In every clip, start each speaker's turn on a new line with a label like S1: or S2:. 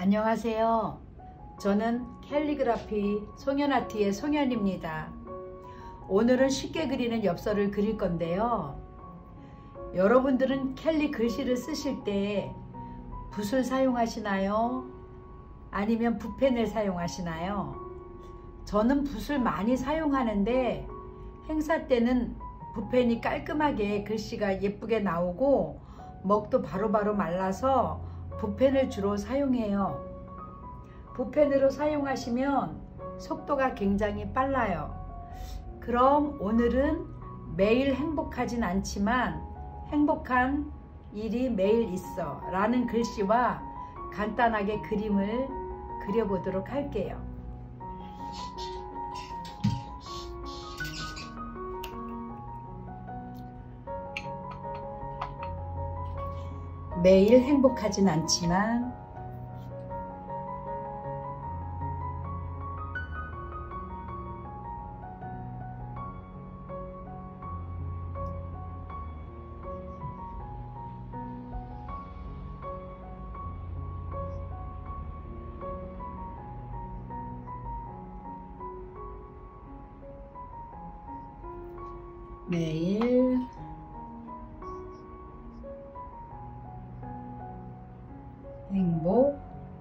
S1: 안녕하세요. 저는 캘리그라피 송연아트의 송연입니다. 오늘은 쉽게 그리는 엽서를 그릴 건데요. 여러분들은 캘리 글씨를 쓰실 때 붓을 사용하시나요? 아니면 붓펜을 사용하시나요? 저는 붓을 많이 사용하는데 행사 때는 붓펜이 깔끔하게 글씨가 예쁘게 나오고 먹도 바로바로 말라서 붓펜을 주로 사용해요. 붓펜으로 사용하시면 속도가 굉장히 빨라요. 그럼 오늘은 매일 행복하진 않지만 행복한 일이 매일 있어 라는 글씨와 간단하게 그림을 그려보도록 할게요. 매일 행복하진 않지만 매일 행복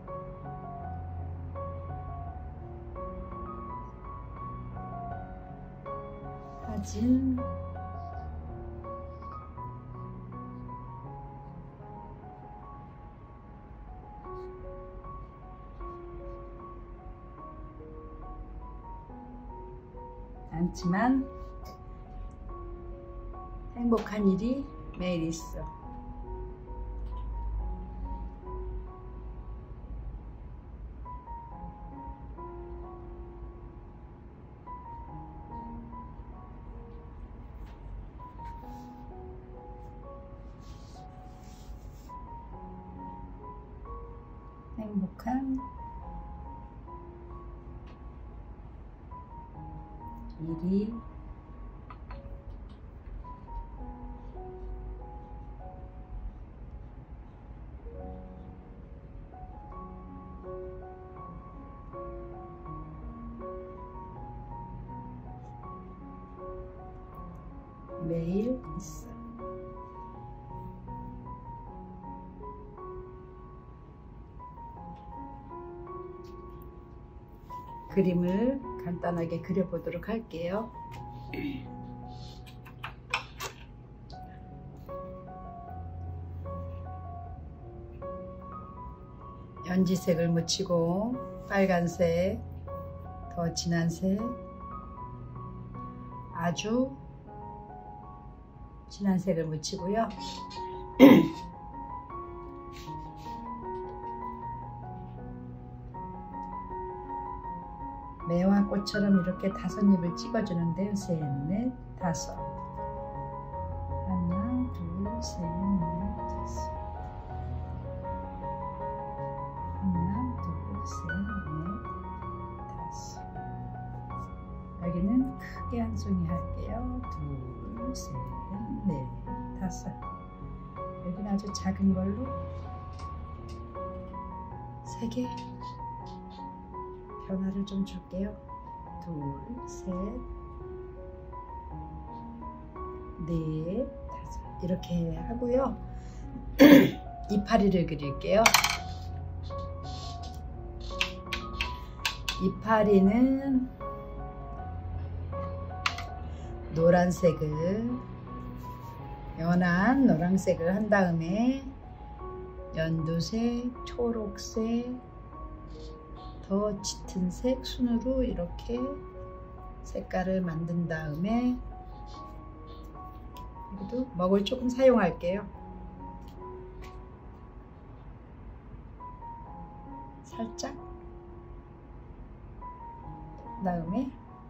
S1: 하진 않지만 행복한 일이 매일 있어. 행복한 일이 매일 있어. 그림을 간단하게 그려보도록 할게요. 연지색을 묻히고 빨간색, 더 진한 색, 아주 진한 색을 묻히고요. 매화 꽃처럼 이렇게 5입을 찍어주는데요. 셋, 넷, 다섯. 하나, 둘, 셋, 넷, 다섯. 하나, 둘, 셋, 넷, 다섯. 여기는 크게 한 송이 할게요. 둘, 셋, 넷, 다섯. 여기는 아주 작은 걸로 3개. 변화를 좀 줄게요. 둘, 셋, 넷, 다섯. 이렇게 하고요. 이파리를 그릴게요. 이파리는 노란색을, 연한 노란색을 한 다음에 연두색, 초록색, 더 짙은 색 순으로 이렇게 색깔을 만든 다음에 여기도 먹을 조금 사용할게요. 살짝. 그다음에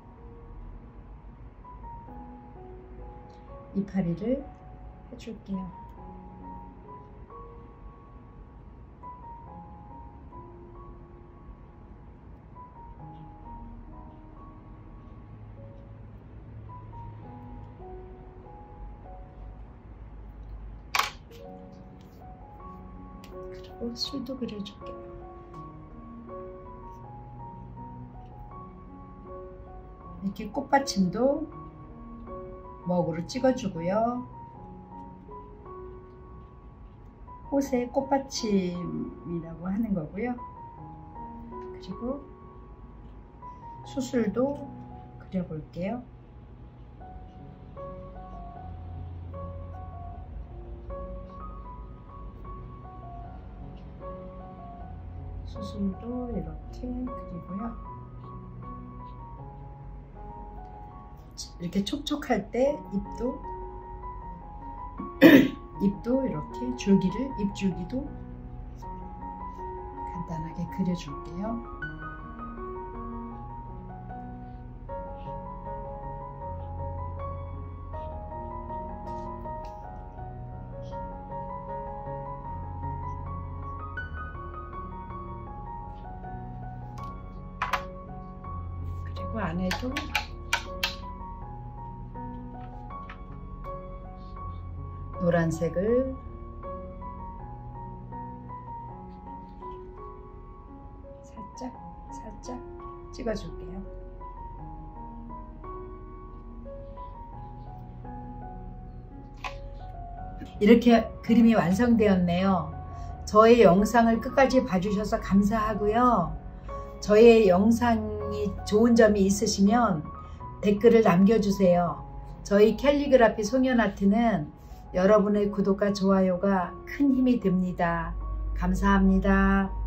S1: 이파리를 해줄게요. 그리고 술도 그려줄게요. 이렇게 꽃받침도 먹으로 찍어주고요. 꽃의 꽃받침이라고 하는 거고요. 그리고 수술도 그려볼게요. 수술도 이렇게 그리고요. 이렇게 촉촉할 때 입도 이렇게 줄기를, 입줄기도 간단하게 그려줄게요. 그리고 안에도 노란색을 살짝 찍어줄게요. 이렇게 그림이 완성되었네요. 저의 영상을 끝까지 봐주셔서 감사하고요. 저의 영상이 좋은 점이 있으시면 댓글을 남겨주세요. 저희 캘리그라피 송연아트는 여러분의 구독과 좋아요가 큰 힘이 됩니다. 감사합니다.